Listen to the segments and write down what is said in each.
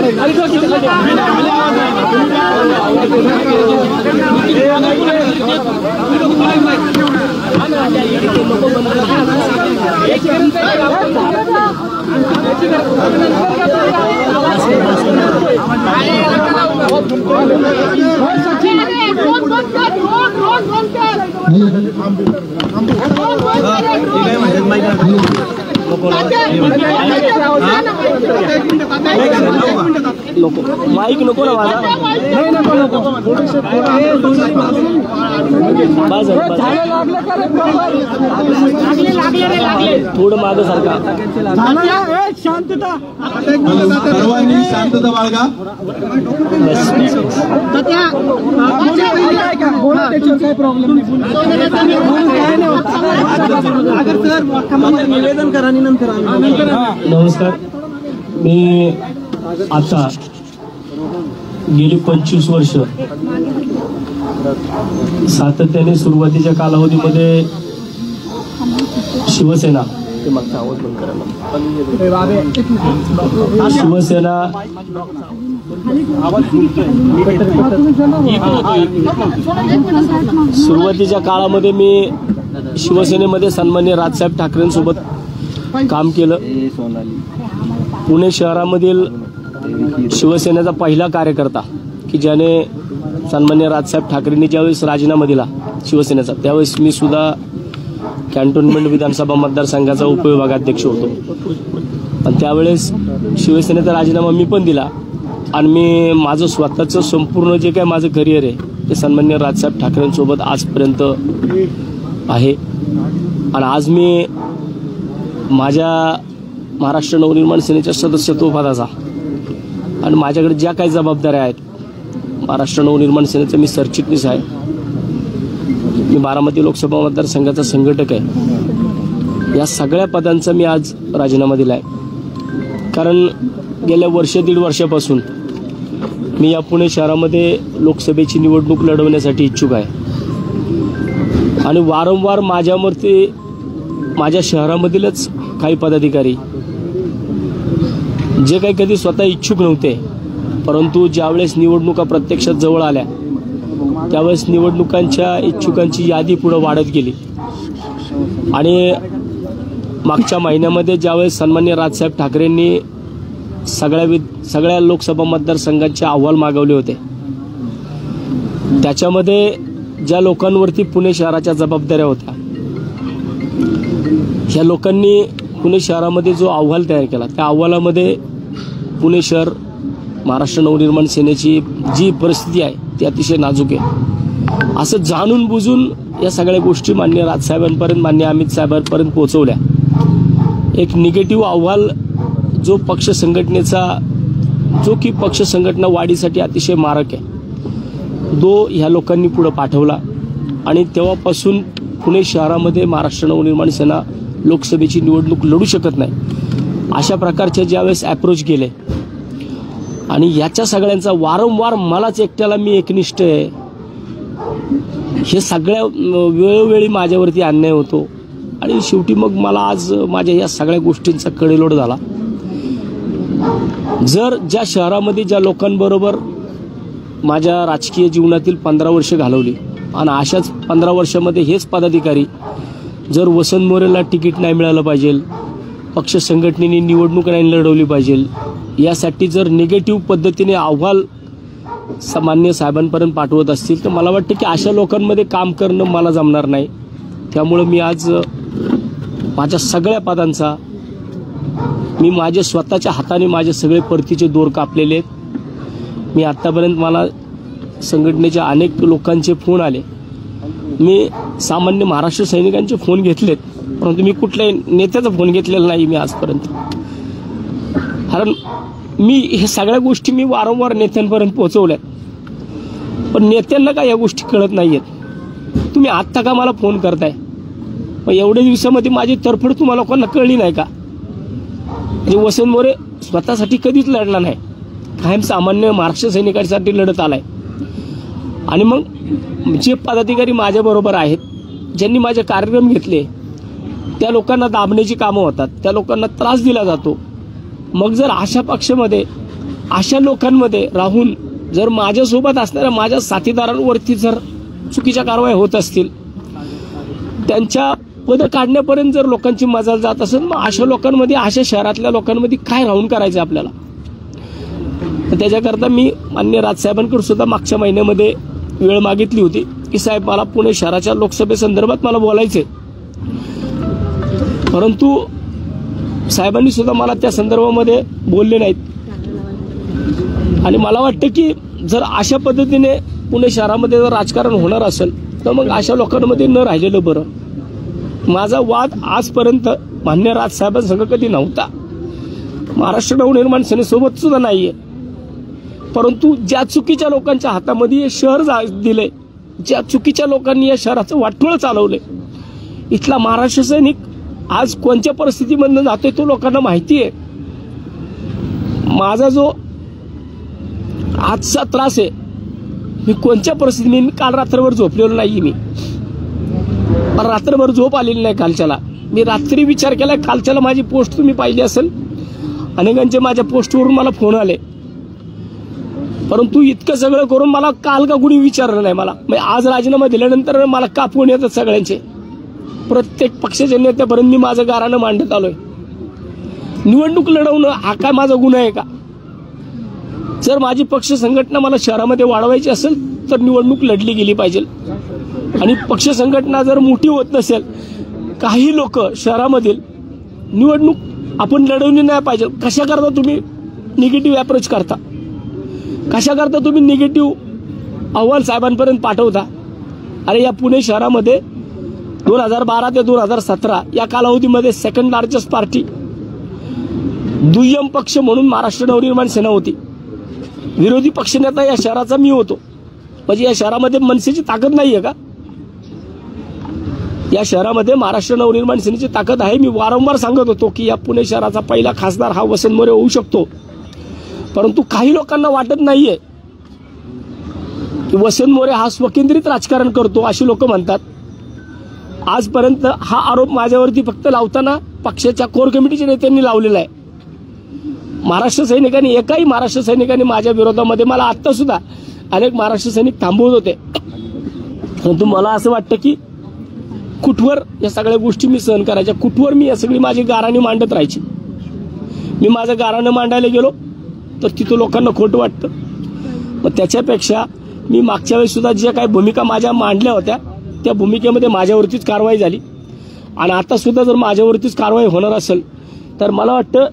Mic नको ना माझा थोडं मागं सारखा शांतता सर्वांनी शांतता बाळगा काय प्रॉब्लेम निवेदन करा नंतर नमस्कार मी आता गेली 25 वर्ष सातत्याने सुरुवातीच्या कालावधीमध्ये शिवसेना आवाज बंद करायला शिवसेना सुरुवातीच्या काळामध्ये मी शिवसेनेमध्ये सन्माननीय राजसाहेब ठाकरेंसोबत काम केलं. पुणे शहरामधील शिवसेनेचा पहिला कार्यकर्ता की ज्याने सन्माननीय राजसाहेब ठाकरेंनी ज्यावेळेस राजीनामा दिला शिवसेनेचा त्यावेळेस मी सुद्धा कॅन्टोन्मेंट विधानसभा मतदारसंघाचा उपविभागाध्यक्ष होतो. आणि त्यावेळेस शिवसेनेचा राजीनामा मी पण दिला आणि मी माझं स्वतःचं संपूर्ण जे काय माझं करिअर आहे ते सन्माननीय राजसाहेब ठाकरेंसोबत आजपर्यंत आहे. आणि आज मी माझ्या महाराष्ट्र नवनिर्माण सेनेच्या सदस्यत्व पदाचा आणि माझ्याकडे ज्या काही जबाबदाऱ्या आहेत महाराष्ट्र नवनिर्माण सेनेचं मी सरचिटणीस आहे. मी बारामती लोकसभा मतदारसंघाचा संघटक आहे. या सगळ्या पदांचा मी आज राजीनामा दिला आहे. कारण गेल्या दीड वर्षापासून मी या पुणे शहरामध्ये लोकसभेची निवडणूक लढवण्यासाठी इच्छुक आहे. आणि वारंवार माझ्यावरती माझ्या शहरामधीलच काही पदाधिकारी जे काही कधी स्वतः इच्छुक नव्हते परंतु ज्यावेळेस निवडणुका प्रत्यक्षात जवळ आल्या त्यावेळेस निवडणुकांच्या इच्छुकांची यादी पुढे वाढत गेली. आणि मागच्या महिन्यामध्ये ज्यावेळेस सन्माननीय राजसाहेब ठाकरेंनी सगळ्या लोकसभा मतदारसंघांचे अहवाल मागवले होते त्याच्यामध्ये ज्या लोकांवरती पुणे शहराच्या जबाबदाऱ्या होत्या ह्या लोकांनी पुणे शहरामध्ये जो अहवाल तयार केला त्या अहवालामध्ये पुणे शहर महाराष्ट्र नवनिर्माण सेनेची जी परिस्थिती आहे ती अतिशय नाजूक आहे असं जाणून बुजून या सगळ्या गोष्टी माननीय राजसाहेबांपर्यंत माननीय अमित साहेबांपर्यंत पोहोचवल्या. एक निगेटिव्ह अहवाल जो पक्ष संघटनेचा जो की पक्ष संघटना वाढीसाठी अतिशय मारक आहे तो ह्या लोकांनी पुढे पाठवला. आणि तेव्हापासून पुणे शहरामध्ये महाराष्ट्र नवनिर्माण सेना लोकसभेची निवडणूक लढू शकत नाही अशा प्रकारचे ज्यावेळेस अप्रोच गेले आणि याच्या सगळ्यांचा वारंवार मलाच एकट्याला मी एकनिष्ठ आहे हे सगळ्या वेळोवेळी माझ्यावरती अन्याय होतो. आणि शेवटी मग मला आज माझ्या या सगळ्या गोष्टींचा कडेलोट झाला. जर ज्या शहरामध्ये ज्या लोकांबरोबर माझ्या राजकीय जीवनातील 15 वर्ष घालवली आणि अशाच 15 वर्षामध्ये हेच पदाधिकारी जर वसंत मोरेला तिकीट नाही मिळालं पाहिजे पक्ष संघटनेने निवडणूक नाही लढवली पाहिजे यासाठी जर निगेटिव्ह पद्धतीने अहवाल सामान्य साहेबांपर्यंत पाठवत असतील तर मला वाटतं की अशा लोकांमध्ये काम करणं मला जमणार नाही. त्यामुळे मी आज माझ्या सगळ्या पदांचा मी माझ्या स्वतःच्या हाताने माझे सगळे परतीचे दोर कापलेले आहेत. मी आत्तापर्यंत मला संघटनेच्या अनेक लोकांचे फोन आले. मी सामान्य महाराष्ट्र सैनिकांचे फोन घेतलेत परंतु मी कुठल्याही नेत्याचा फोन घेतलेला नाही मी आजपर्यंत. कारण मी हे सगळ्या गोष्टी मी वारंवार नेत्यांपर्यंत पोहोचवल्यात पण नेत्यांना काय या गोष्टी कळत नाहीयेत. तुम्ही आत्ता का मला फोन करताय मग एवढ्या दिवसामध्ये माझी तरफड तुम्हाला लोकांना कळली नाही का? म्हणजे वसंत मोरे स्वतःसाठी कधीच लढला नाही कायम सामान्य महाराष्ट्र सैनिकांसाठी लढत आलाय. आणि मग जे पदाधिकारी माझ्याबरोबर आहेत ज्यांनी माझे कार्यक्रम घेतले त्या लोकांना दाबण्याची कामं होतात त्या लोकांना त्रास दिला जातो. मग जर अशा पक्षामध्ये अशा लोकांमध्ये राहून जर माझ्यासोबत असणाऱ्या माझ्या साथीदारांवरती जर चुकीच्या कारवाई होत असतील, त्यांच्या पद काढण्यापर्यंत जर लोकांची मजाल जात असेल, मग अशा लोकांमध्ये, अशा शहरातल्या लोकांमध्ये काय राहून करायचं आपल्याला? त्याच्याकरता मी माननीय राजसाहेबांकडे सुद्धा मागच्या महिन्यामध्ये वेळ मागितली होती की साहेब मला पुणे शहराच्या लोकसभेसंदर्भात मला बोलायचंय, परंतु साहेबांनी सुद्धा मला त्या संदर्भामध्ये बोलले नाहीत. आणि मला वाटतं की जर अशा पद्धतीने पुणे शहरामध्ये जर राजकारण होणार असेल तर मग अशा लोकांमध्ये न राहिलेलं बरं. माझा वाद आजपर्यंत मान्य राजसाहेबांसंग कधी नव्हता, महाराष्ट्र नवनिर्माण सेनेसोबत सुद्धा नाहीये. परंतु ज्या चुकीच्या लोकांच्या हातामध्ये हे शहर दिले, ज्या चुकीच्या लोकांनी या शहराचं वाटोळं चालवले, इथला महाराष्ट्र सैनिक आज कोणत्या परिस्थितीमधून जातोय तो लोकांना माहिती आहे. माझा जो आजचा त्रास आहे, मी कोणत्या परिस्थितीने, मी काल रात्रभर झोपलेलो नाही, मी रात्रभर झोप आलेली नाही कालच्याला. मी रात्री विचार केलाय, कालच्याला माझी पोस्ट तुम्ही पाहिली असेल, अनेकांचे माझ्या पोस्टवरून मला फोन आले, परंतु इतकं सगळं करून मला काल का कुणी विचारलं नाही. मला आज राजीनामा दिल्यानंतर मला का फोन येतात सगळ्यांचे, प्रत्येक पक्षाच्या नेत्यापर्यंत मी माझं गाऱ्हाणं मांडत आलोय. निवडणूक लढवणं हा काय माझा गुन्हा आहे का? जर माझी पक्ष संघटना मला शहरामध्ये वाढवायची असेल तर निवडणूक लढली गेली पाहिजे. आणि पक्ष संघटना जर मोठी होत नसेल, काही लोक शहरामधील निवडणूक आपण लढवली नाही पाहिजे. कशा करता तुम्ही निगेटिव्ह अप्रोच करता? कशा करता तुम्ही निगेटिव्ह अहवाल साहेबांपर्यंत पाठवता? अरे या पुणे शहरामध्ये 2012 ते 2017 या कालावधीमध्ये सेकंड लार्जेस्ट पार्टी, दुय्यम पक्ष म्हणून महाराष्ट्र नवनिर्माण सेना होती. विरोधी पक्षनेता या शहराचा मी होतो. म्हणजे या शहरामध्ये मनसेची ताकद नाहीये का? या शहरामध्ये महाराष्ट्र नवनिर्माण सेनेची ताकद आहे. मी वारंवार सांगत होतो की या पुणे शहराचा पहिला खासदार हा वसंत मोरे होऊ शकतो. परंतु काही लोकांना वाटत नाहीये की वसंत मोरे हा स्वकेंद्रित राजकारण करतो, अशी लोक म्हणतात. आजपर्यंत हा आरोप माझ्यावरती फक्त लावताना पक्षाच्या कोर कमिटीच्या नेत्यांनी लावलेला आहे. महाराष्ट्र सैनिकांनी, एकाही महाराष्ट्र सैनिकांनी माझ्या विरोधामध्ये, मला आत्ता सुद्धा अनेक महाराष्ट्र सैनिक थांबवत होते. परंतु मला असं वाटतं की कुठवर या सगळ्या गोष्टी मी सहन करायच्या, कुठवर मी या सगळी माझी गाऱ्हाणी मांडत राहायची. मी माझं गाऱ्हाणं मांडायला गेलो तर तिथं लोकांना खोटं वाटतं. मग त्याच्यापेक्षा मी मागच्या वेळेस सुद्धा ज्या काही भूमिका माझ्या मांडल्या होत्या त्या भूमिकेमध्ये माझ्यावरतीच कारवाई झाली, आणि आता सुद्धा जर माझ्यावरतीच कारवाई होणार असेल तर मला वाटतं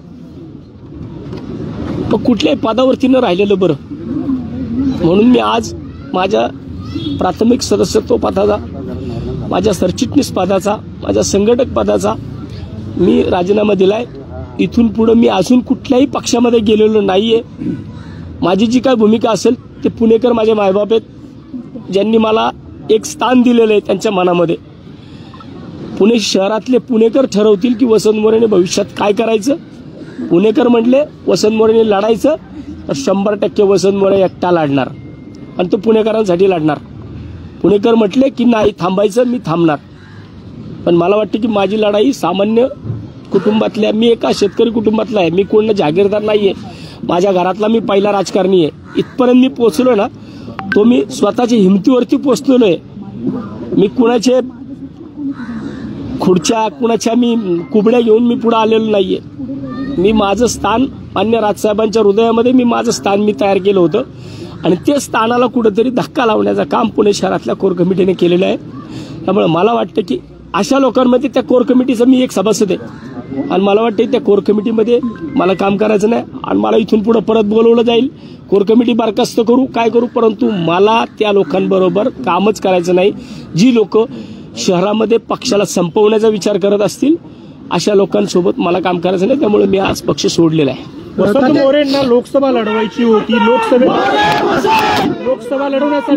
कुठल्याही पदावरती न राहिलेलं बरं. म्हणून मी आज माझ्या प्राथमिक सदस्यत्व पदाचा, माझ्या सरचिटणीस पदाचा, माझ्या संघटक पदाचा मी राजीनामा दिलाय. इथून पुढे मी अजून कुठल्याही पक्षामध्ये गेलेलो नाहीये. माझी जी काय भूमिका असेल ते पुणेकर माझे मायबाप आहेत, ज्यांनी मला एक स्थान दिलेलं आहे त्यांच्या मनामध्ये. पुणे शहरातले पुणेकर ठरवतील की वसंत मोरेने भविष्यात काय करायचं. पुणेकर म्हटले वसंत मोरेने लढायचं तर 100% वसंत मोरे एकटा लढणार आणि तो पुणेकरांसाठी लढणार. पुणेकर म्हटले की नाही थांबायचं, मी थांबणार. पण मला वाटतं की माझी लढाई सामान्य कुटुंबातल्या, मी एका शेतकरी कुटुंबातला आहे, मी कोण जागीरदार नाहीये, माझ्या घरातला मी पहिला राजकारणी आहे. इथपर्यंत मी पोहोचलो ना, तो मी स्वतःच्या हिमतीवरती पोहोचलेलो आहे. मी कुणाचे खुर्च्या, कुणाच्या मी कुबड्या घेऊन मी पुढे आलेलो नाहीये. मी माझं स्थान मान्य राजसाहेबांच्या हृदयामध्ये, मी माझं स्थान मी तयार केलं होतं, आणि ते स्थानाला कुठेतरी धक्का लावण्याचं काम पुणे शहरातल्या कोर कमिटीने केलेलं आहे. त्यामुळे मला वाटतं की अशा लोकांमध्ये त्या कोर कमिटीचा मी एक सभासद आहे, आणि मला वाटतं त्या कोर कमिटीमध्ये मला काम करायचं नाही, आणि मला इथून पुढे परत बोलवलं जाईल. कोर कमिटी बरखास्त करू, काय करू, परंतु मला त्या लोकांबरोबर कामच करायचं नाही. जी लोक शहरामध्ये पक्षाला संपवण्याचा विचार करत असतील अशा लोकांसोबत मला काम करायचं नाही. त्यामुळे मी आज पक्ष सोडलेला आहे. वसंत मोरेंना लोकसभा लढवायची होती, लोकसभा लढवण्यासाठी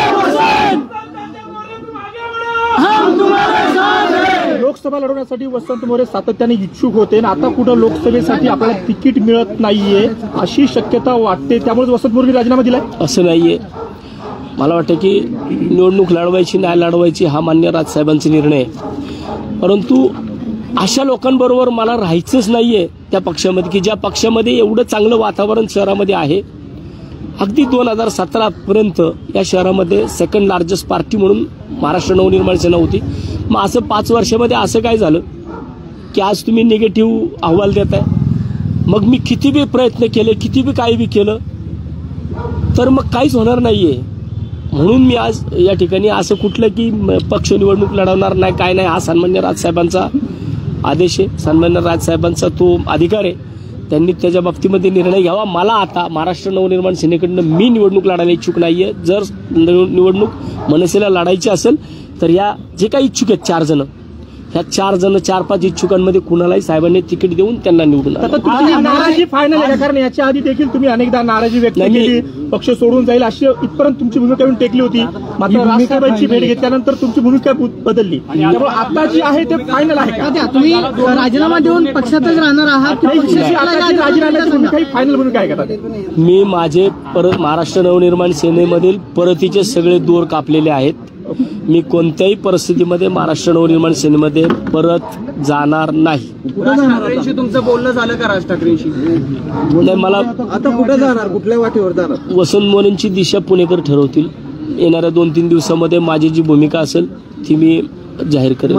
वसंत मोरे सातत्याने इच्छुक होते, आणि आता कुठं लोकसभेसाठी आपल्याला तिकीट मिळत नाहीये अशी शक्यता वाटते. त्यामुळे वसंत मोरेंनी राजीनामा दिलाय. असं नाहीये. मला वाटतं की निवडणूक लढवायची नाही लढवायची हा मान्य राजसाहेबांचा निर्णय आहे, परंतु अशा लोकांबरोबर मला राहायचंच नाहीये. त्या पक्षामध्ये की ज्या पक्षामध्ये एवढं चांगलं वातावरण शहरामध्ये आहे. अगदी 2017 पर्यंत या शहरामध्ये सेकंड लार्जेस्ट पार्टी म्हणून महाराष्ट्र नवनिर्माण सेना होती. मग असं 5 वर्षामध्ये असं काय झालं की आज तुम्ही निगेटिव्ह अहवाल देताय. मग मी किती बी प्रयत्न केले, किती बी काही बी केलं तर मग काहीच होणार नाहीये. म्हणून मी आज या ठिकाणी असं कुठलं की पक्ष निवडणूक लढवणार नाही काय नाही, हा सन्मान्य राजसाहेबांचा आदेश आहे, सन्मान्य राजसाहेबांचा तो अधिकार आहे. त्यांनी त्याच्या बाबतीमध्ये निर्णय घ्यावा. मला आता महाराष्ट्र नवनिर्माण सेनेकडनं मी निवडणूक लढायला इच्छुक नाहीये. जर निवडणूक मनसेला लढायची असेल तर या जे काही इच्छुक आहेत 4 जण, ह्या 4 जण 4-5 इच्छुकांमध्ये कुणालाही साहेबांनी तिकीट देऊन त्यांना निवडून आता तुमची नाराजी फायनल आहे, कारण याच्या आधी देखील तुम्ही अनेकदा नाराजी व्यक्त केली, पक्ष सोडून जाईल अशी इथपर्यंत तुमची भूमिका येऊन टेकली होती. मात्र राजसाहेबांची भेट घेतल्यानंतर तुमची भूमिका बदलली. त्यामुळे आता जी आहे ते फायनल आहे का? तुम्ही राजीनामा देऊन पक्षातच राहणार आहात? राजीनाम्याची भूमिका ही फायनल भूमिका आहे का? मी माझे परत महाराष्ट्र नवनिर्माण सेनेमधील परतीचे सगळे दोर कापलेले आहेत. मी कोणत्याही परिस्थितीमध्ये महाराष्ट्र नवनिर्माण सेनेमध्ये परत जाणार नाही. राज ठाकरेंशी तुमचं बोलणं झालं का? राज ठाकरेंशी नाही. मला आता कुठे जाणार, कुठल्या वाटेवर जाणार? वसंत मोरेंची दिशा पुणेकर ठरवतील. येणाऱ्या 2-3 दिवसामध्ये माझी जी भूमिका असेल ती मी जाहीर करेन.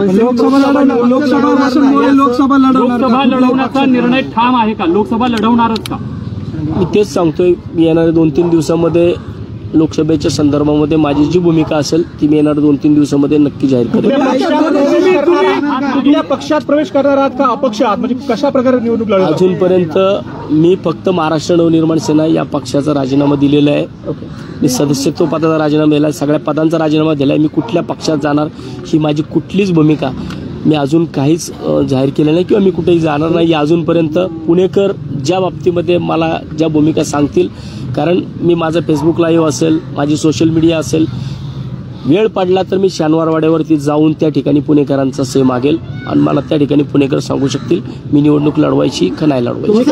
लोकसभा लढवण्याचा निर्णय ठाम आहे का? लोकसभा लढवणारच का? मी तेच सांगतोय. मी येणाऱ्या 2-3 दिवसामध्ये लोकसभेच्या संदर्भामध्ये माझी जी भूमिका असेल ती मी येणाऱ्या 2-3 दिवसामध्ये नक्की जाहीर करेन. कुठल्या पक्षात प्रवेश करणार आहात का अपक्ष आहात? म्हणजे कशा प्रकारे निवडणूक लढवणार? अजूनपर्यंत मी फक्त महाराष्ट्र नवनिर्माण सेना या पक्षाचा राजीनामा दिलेला आहे. मी सदस्यत्व पदाचा राजीनामा दिला, सगळ्या पदांचा राजीनामा दिला आहे. मी कुठल्या पक्षात जाणार ही माझी कुठलीच भूमिका मी अजून काहीच जाहीर केलं नाही किंवा मी कुठेही जाणार नाही. अजूनपर्यंत पुणेकर ज्या बाबतीमध्ये मला ज्या भूमिका सांगतील, कारण मी माझं फेसबुक लाईव्ह असेल, माझी सोशल मीडिया असेल, वेळ पडला तर मी शनिवारवाड्यावरती जाऊन त्या ठिकाणी पुणेकरांचा से मागेल आणि मला त्या ठिकाणी पुणेकर सांगू शकतील मी निवडणूक लढवायची का नाही लढवायची.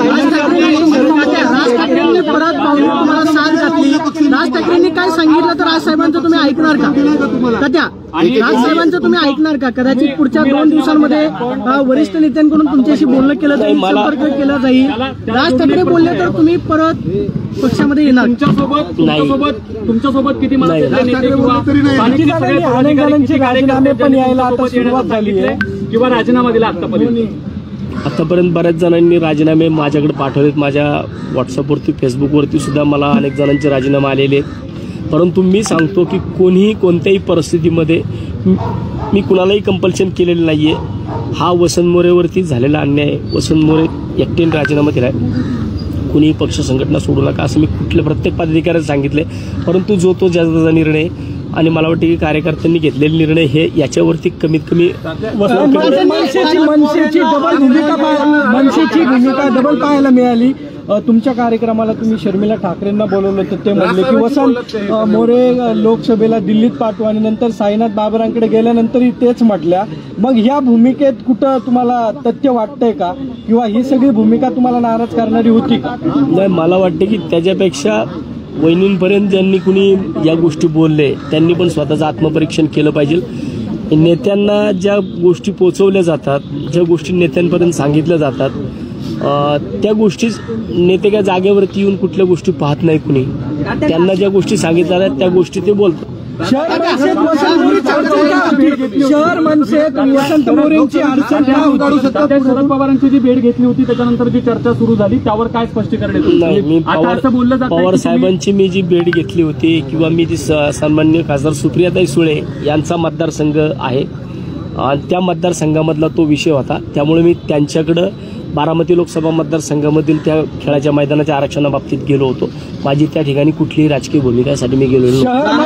राज ठाकरेंनी काय सांगितलं तर राजसाहेबांचं तुम्ही ऐकणार का? त्या राजसाहेबांचं तुम्ही ऐकणार का? कदाचित पुढच्या 2 दिवसांमध्ये वरिष्ठ नेत्यांकडून तुमच्याशी बोलणं केलं जाईल, संपर्क केला जाईल. राज ठाकरे बोलले तर तुम्ही परत पक्षामध्ये येणार? तुमच्यासोबत किती अनेक जणांचे राजीनामे पण यायला आता सुरुवात झाली आहे किंवा राजीनामा दिला आतापर्यंत? आतापर्यंत बऱ्याच जणांनी राजीनामे माझ्याकडे पाठवलेत. माझ्या व्हॉट्सअपवरती, फेसबुकवरती सुद्धा मला अनेक जणांचे राजीनामे आलेले आहेत. परंतु मी सांगतो की कोणीही कोणत्याही परिस्थितीमध्ये मी कुणालाही कंपल्शन केलेलं नाही आहे. हा वसंत मोरेवरती झालेला अन्याय आहे. वसंत मोरे एकट्याने राजीनामा दिला आहे. कुणीही पक्ष संघटना सोडू नका असं मी प्रत्येक पदाधिकाऱ्याला सांगितले. परंतु जो तो ज्याचा निर्णय आणि मला वाटतं की कार्यकर्त्यांनी घेतलेले निर्णय हे याच्यावरती कमीत कमी मनसेची भूमिका डबल पाहायला मिळाली. तुमच्या कार्यक्रमाला तुम्ही शर्मिला ठाकरेंना बोलवलं तर ते म्हणले की वसंत मोरे लोकसभेला दिल्लीत पाठवू आणि नंतर साईनाथ बाबरांकडे गेल्यानंतरही तेच म्हटल्या. मग ह्या भूमिकेत कुठं तुम्हाला तथ्य वाटतंय का किंवा ही सगळी भूमिका तुम्हाला नाराज करणारी होती का? नाही, मला वाटतं की त्याच्यापेक्षा वहिनींपर्यंत ज्यांनी कुणी या गोष्टी बोलले त्यांनी पण स्वतःचं आत्मपरीक्षण केलं पाहिजे. नेत्यांना ज्या गोष्टी पोचवल्या जातात, ज्या गोष्टी नेत्यांपर्यंत सांगितल्या जातात, त्या गोष्टी नेते काय जागेवरती येऊन कुठल्या गोष्टी पाहत नाही. कुणी त्यांना ज्या गोष्टी सांगितल्या आहेत त्या गोष्टी ते बोलतात. शहर मनसेत वसंत मोरेंची अडचण शरद पवारांची जी भेट घेतली होती त्याच्यानंतर जी चर्चा सुरू झाली त्यावर काय स्पष्टीकरण येतं? नाही, मी पवार साहेबांची मी जी भेट घेतली होती किंवा मी जी सन्माननीय खासदार सुप्रियाताई सुळे यांचा मतदारसंघ आहे आणि त्या मतदारसंघामधला तो विषय होता. त्यामुळे मी त्यांच्याकडं बारामती लोकसभा मतदारसंघामधील त्या खेळाच्या मैदानाच्या आरक्षणाबाबतीत गेलो होतो. माझी त्या ठिकाणी कुठलीही राजकीय भूमिकासाठी मी गेलेलो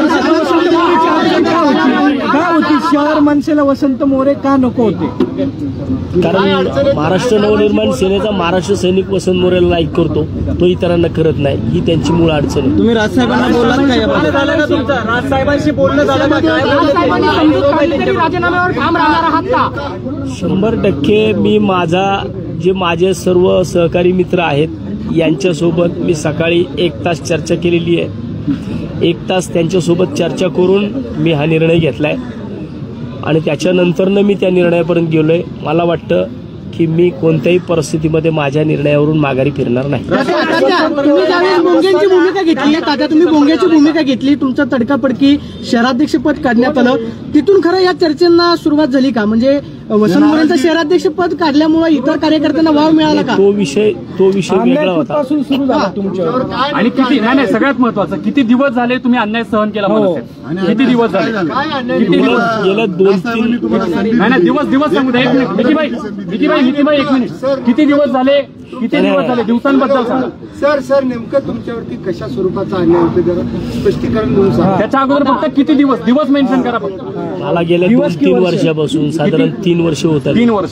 शहर मनसेला वसंत मोरे का नको होते? कारण महाराष्ट्र नवनिर्माण सेनेचा महाराष्ट्र सैनिक वसंत मोरेला लाईक करतो, तो इतरांना करत नाही. ही त्यांची मूळ अडचण आहे. तुम्ही राजसाहेबांना बोललात का? राजसाहेबांशी बोलणं झालं का? राजीनाम्यावर ठाम राहणार आहात का? 100% मी माझे सर्व सहकारी मित्र आहेत यांच्यासोबत मी सकाळी 1 तास चर्चा केलेली आहे. 1 तास त्यांच्यासोबत चर्चा करून मी हा निर्णय घेतलाय आणि त्याच्यानंतरनं मी त्या निर्णयापर्यंत गेलोय. मला वाटतं की मी कोणत्याही परिस्थितीमध्ये माझ्या निर्णयावरून माघारी फिरणार नाही. तुम्ही ज्यावेळेस बोंगेंची भूमिका घेतली, तात्या तुम्ही बोंगेची भूमिका घेतली, तुमचं तडकाफडकी शहराध्यक्षपद काढण्यात आलं, तिथून खरं या चर्चेंना सुरुवात झाली का? म्हणजे वसंत मोरेंचं शहराध्यक्षपद काढल्यामुळे इतर कार्यकर्त्यांना वाव मिळाला का? तो विषय वेगळा होता. पासून सुरू झाला तुमच्यावर. आणि किती नाही सगळ्यात महत्वाचं, किती दिवस झाले तुम्ही अन्याय सहन केला मनसेत? किती दिवस झाले? किती दिवस? गेल्या 2-3 नाही दिवस सांगू द्या. एक मिनिट मिकीबाई 1 मिनिट. किती दिवस झाले? दिवसांबद्दल सांगा. सर नेमकं तुमच्यावरती कशा स्वरूपाचा अन्याय होते जरा स्पष्टीकरण देऊन सांगा. त्याच्या अगोदर फक्त किती दिवस मेन्शन करा फक्त. मला गेल्या 2-3 वर्षापासून साधारण 3 वर्ष होतात. 3 वर्ष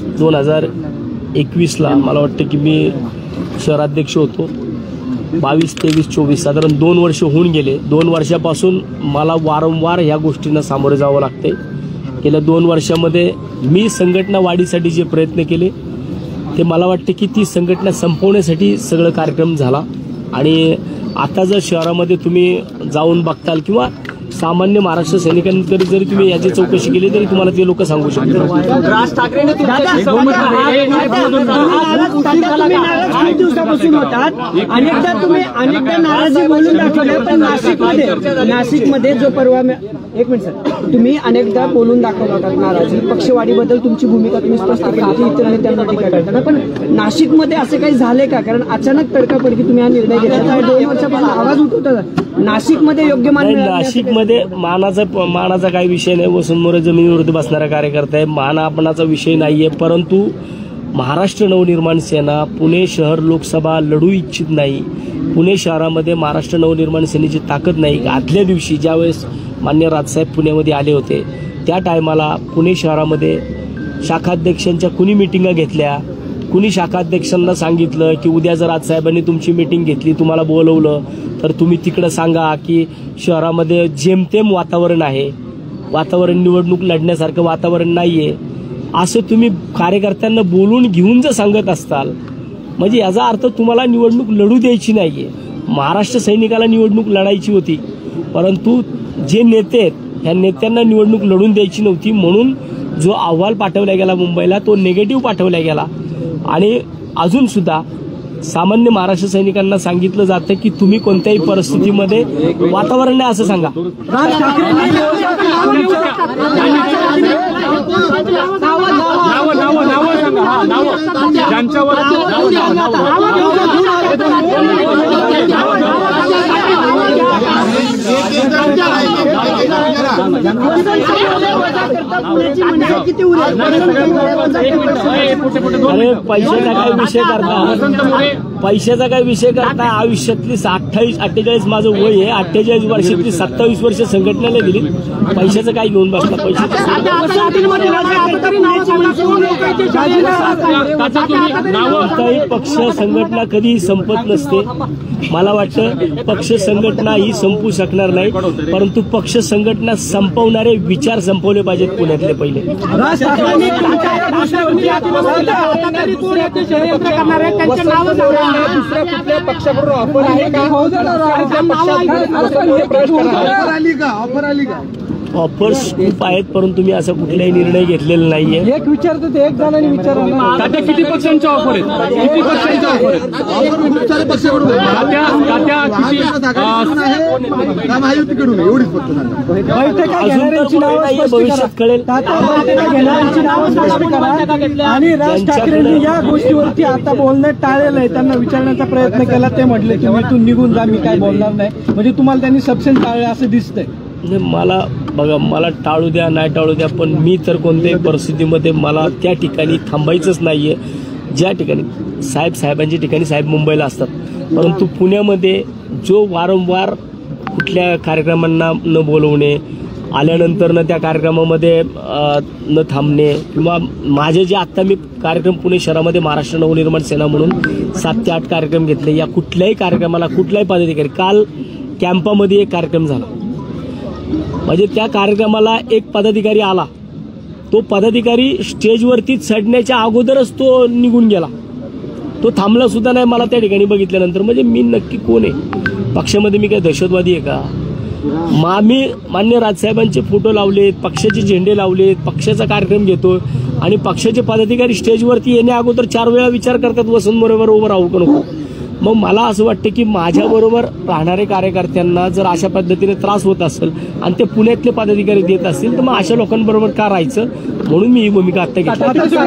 2021ला मला वाटतं की मी शहराध्यक्ष होतो. 22, 23, 24 साधारण 2 वर्ष होऊन गेले. 2 वर्षापासून मला वारंवार ह्या गोष्टींना सामोरे जावं लागते. गेल्या 2 वर्षामध्ये मी संघटना वाढीसाठी जे प्रयत्न केले ते मला वाटते की ती संघटना संपवण्यासाठी सगळं कार्यक्रम झाला. आणि आता जर शहरामध्ये तुम्ही जाऊन बघताल किंवा सामान्य महाराष्ट्र सैनिकांकडे जरी तुम्ही याची चौकशी केली तरी तुम्हाला ते लोक सांगू शकतात. राज ठाकरेंनी अनेक दिवसापासून होतात, अनेकदा नाराजी बोलून दाखवल्या, पण नाशिकमध्ये जो परवा एक मिनिट सर, तुम्ही अनेकदा बोलून दाखवला होतात नाराजी, पक्षवाढीबद्दल तुमची भूमिका तुम्ही स्पष्ट केली, इतरांनी त्यांना टीका करताना, पण नाशिकमध्ये असे काही झाले का? कारण अचानक तडकाफडकी तुम्ही हा निर्णय घेतला, 2 वर्षापासून आवाज उठवता. नाशिकमध्ये योग्य मान मिळालं? नाशिकमध्ये मानाचा काही विषय नाही. वसंत मोरे जमिनीवरती बसणारा कार्यकर्ता आहे. मान आपणाचा विषय नाहीये. परंतु महाराष्ट्र नवनिर्माण सेना पुणे शहर लोकसभा लढू इच्छित नाही. पुणे शहरामध्ये महाराष्ट्र नवनिर्माण सेनेची ताकद नाही. आदल्या दिवशी ज्यावेळेस मान्य राजसाहेब पुण्यामध्ये आले होते त्या टायमाला पुणे शहरामध्ये शाखाध्यक्षांच्या कुणी मिटिंगा घेतल्या, कुणी शाखाध्यक्षांना सांगितलं की उद्या जर राजसाहेबांनी तुमची मिटिंग घेतली, तुम्हाला बोलवलं तर तुम्ही तिकडं सांगा की शहरामध्ये जेमतेम वातावरण आहे, वातावरण निवडणूक लढण्यासारखं वातावरण नाहीये, असं तुम्ही कार्यकर्त्यांना बोलून घेऊन जर सांगत असताल म्हणजे याचा अर्थ तुम्हाला निवडणूक लढू द्यायची नाहीये. महाराष्ट्र सैनिकाला निवडणूक लढायची होती, परंतु जे नेते आहेत ह्या नेत्यांना निवडणूक लढून द्यायची नव्हती. म्हणून जो अहवाल पाठवला गेला मुंबईला तो निगेटिव्ह पाठवला गेला. आणि अजून सुद्धा सामान्य महाराष्ट्र सैनिकांना सांगितलं जातं की तुम्ही कोणत्याही परिस्थितीमध्ये वातावरण नाही असं सांगा. अरे पैशाचा काय विषय करता आयुष्यातली 48 माझं वय आहे. 48 वर्षातली 27 वर्ष संघटनेला दिली. पैशाचं काय घेऊन बसला? कोणताही पक्ष संघटना कधी संपत नसते. मला वाटतं पक्ष संघटना ही संपू शकणार नाही, परंतु पक्ष संघटना संपवणारे विचार संपवले पाहिजेत पुण्यातले पहिले. ऑफर्स खूप आहेत, परंतु मी असा कुठलाही निर्णय घेतलेला नाहीये. एक विचारतो ते एक जणांनी विचारलं तात्या किती पक्षांच्या ऑफर आहेत? किती पक्षांच्या ऑफर आहेत? भविष्यात कळेल. आणि राज ठाकरेंनी या गोष्टीवरती आता बोलणं टाळलेलं आहे. त्यांना विचारण्याचा प्रयत्न केला, ते म्हटले की मी इथून निघून जा, मी काय बोलणार नाही. म्हणजे तुम्हाला त्यांनी सबसेंट टाळले असं दिसतंय. मला टाळू द्या नाही टाळू द्या, पण मी तर कोणत्याही परिस्थितीमध्ये मला त्या ठिकाणी थांबायचंच नाहीये. ज्या ठिकाणी साहेबांच्या ठिकाणी साहेब मुंबईला असतात, परंतु पुण्यामध्ये जो वारंवार कुठल्या कार्यक्रमांना न बोलवणे, आल्यानंतर न त्या कार्यक्रमामध्ये न थांबणे, किंवा माझे जे आत्ता मी कार्यक्रम पुणे शहरामध्ये महाराष्ट्र नवनिर्माण सेना म्हणून 7 ते 8 कार्यक्रम घेतले, या कुठल्याही कार्यक्रमाला कुठलाही पदाधिकारी, काल कॅम्पामध्ये एक कार्यक्रम झाला, म्हणजे त्या कार्यक्रमाला एक पदाधिकारी आला, तो पदाधिकारी स्टेजवरती चढण्याच्या अगोदरच तो निघून गेला, तो थांबला सुद्धा नाही मला त्या ठिकाणी बघितल्यानंतर. म्हणजे मी नक्की कोण आहे? पक्षामध्ये मी काय दहशतवादी आहे का? आम्ही मान्य राजसाहेबांचे फोटो लावलेत, पक्षाचे झेंडे लावलेत, पक्षाचा कार्यक्रम घेतो आणि पक्षाचे पदाधिकारी स्टेजवरती येण्या अगोदर 4 वेळा विचार करतात वसंत मोरेवर उभं राहू का नको. मग मला असं वाटतं की माझ्याबरोबर राहणारे कार्यकर्त्यांना जर अशा पद्धतीने त्रास होत असेल आणि ते पुण्यातले पदाधिकारी देत असतील तर मग अशा लोकांबरोबर का राहायचं, म्हणून मी ही भूमिका आता घेतली.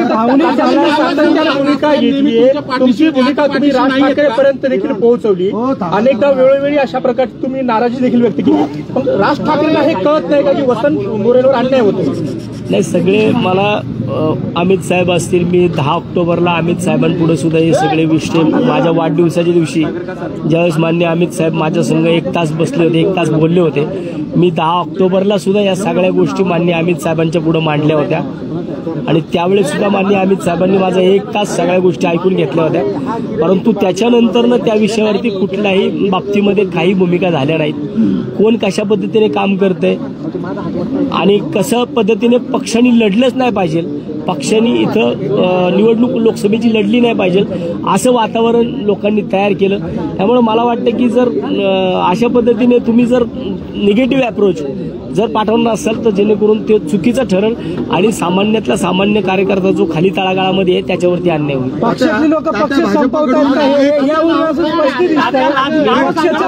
भूमिका घेतली, तुमची भूमिका तुम्ही राज ठाकरेपर्यंत देखील पोहोचवली. अनेकदा वेळोवेळी अशा प्रकारची तुम्ही नाराजी देखील व्यक्त केली. पण राज ठाकरेंना हे कळत नाही का की वसंत मोरेंवर अन्याय होतो? नाही, सगळे मला अमित साहेब असतील, मी 10 ऑक्टोबरला अमित साहेबांपुढे सुद्धा हे सगळे विषय माझ्या वाढदिवसाच्या दिवशी ज्यावेळेस मान्य अमित साहेब माझ्या संग 1 तास बसले होते, 1 तास बोलले होते, मी 10 ऑक्टोबरला सुद्धा या सगळ्या गोष्टी मान्य अमित साहेबांच्या पुढे मांडल्या होत्या आणि त्यावेळेस सुद्धा मान्य अमित साहेबांनी माझा 1 तास सगळ्या गोष्टी ऐकून घेतल्या होत्या. परंतु त्याच्यानंतरनं त्या विषयावरती कुठल्याही बाबतीमध्ये काही भूमिका झाल्या नाहीत. कोण कशा पद्धतीने काम करतंय आणि कसं पद्धतीने पक्षांनी लढलंच नाही पाहिजे, पक्षांनी इथं निवडणूक लोकसभेची लढली नाही पाहिजे असं वातावरण लोकांनी तयार केलं. त्यामुळे मला वाटतं की जर अशा पद्धतीने तुम्ही जर निगेटिव्ह अप्रोच जर पाठवणार असाल तर जेणेकरून ते चुकीचं ठरेल आणि सामान्यातला सामान्य कार्यकर्ता जो खाली तळागाळामध्ये आहे त्याच्यावरती अन्याय होईल. पक्षातली लोक पक्ष संपवतात का हे यावरून असं स्पष्ट दिसतंय. पक्षाचं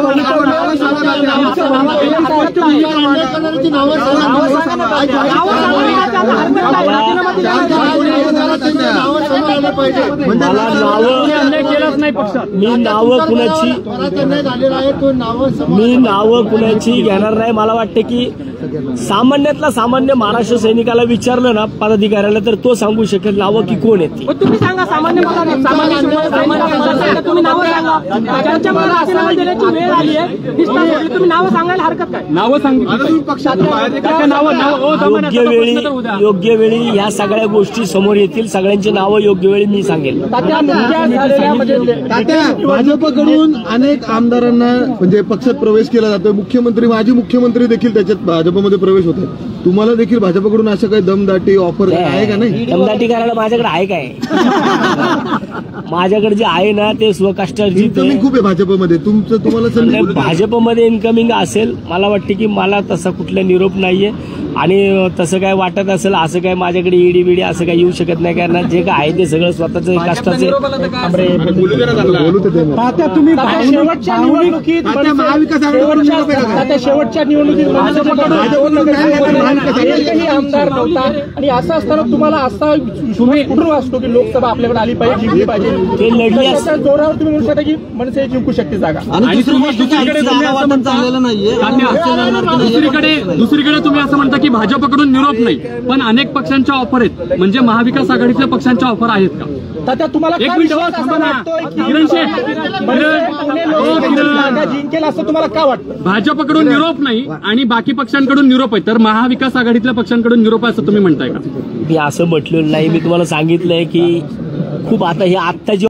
मला नावं कुणाची घेणार नाही. मला वाटतं की सामान्यातला सामान्य महाराष्ट्र सैनिकाला विचारलं ना पदाधिकाऱ्याला तर तो सांगू शकेल नावं की कोण आहेत. तुम्ही सांगा सामान्य तुम्ही नावं सांगा. त्यांच्या मला आशीर्वाद देण्याची वेळ आली आहे, तुम्ही नावं सांगायला हरकत काय? नावं योग्य वेळी ह्या सगळ्या गोष्टी समोर येतील. सगळ्यांची नावं योग्य वेळी मी सांगेल. भाजपकडून अनेक आमदारांना म्हणजे पक्षात प्रवेश केला जातोय. मुख्यमंत्री, माजी मुख्यमंत्री देखील त्याच्यात भाजपमध्ये प्रवेश होते. तुम्हाला देखील भाजपकडून असं काही दमदाटी ऑफर आहे का? नाही, दमदाटी करायला माझ्याकडे आहे काय? माझ्याकडे जे आहे ना ते स्वकष्टार्जित इन्कमिंग खूप आहे भाजपमध्ये. तुम्हाला संधी भाजपमध्ये इन्कमिंग असेल. मला वाटते की मला तसा कुठला निरोप नाहीये आणि तसं काय वाटत असेल असं काय माझ्याकडे ईडी बिडी असं काय येऊ शकत नाही. कारण जे काय आहे ते सगळं स्वतःच कष्टाचे. आता तुम्ही शेवटच्या निवडणुकीत एकही आमदार नव्हता आणि असं असताना तुम्हाला असा कुठून वाटतो की लोकसभा आपल्याकडे आली पाहिजे, जिंकली पाहिजे? ते लढली असते जोरावर तुम्ही म्हणू शकता की मनसे जिंकू शकते जागा. दुसरीकडे तुम्ही असं म्हणता की भाजपकडून निरोप नाही, पण अनेक पक्षांच्या ऑफर आहेत. म्हणजे महाविकास आघाडीतल्या पक्षांच्या ऑफर आहेत का? तात्या तुम्हाला एक काय मिनिट विश्वास असा वाटतोय की किरण शेठ, जागा जिंकेल असं तुम्हाला का वाटतं? भाजपकडून निरोप नाही आणि बाकी पक्षांकडून निरोप आहे, तर महाविकास आघाडीतल्या पक्षांकडून निरोप आहे असं तुम्ही म्हणताय का? मी असं म्हटलेलं नाही. मी तुम्हाला सांगितलंय की खूप आता हे आत्ता जे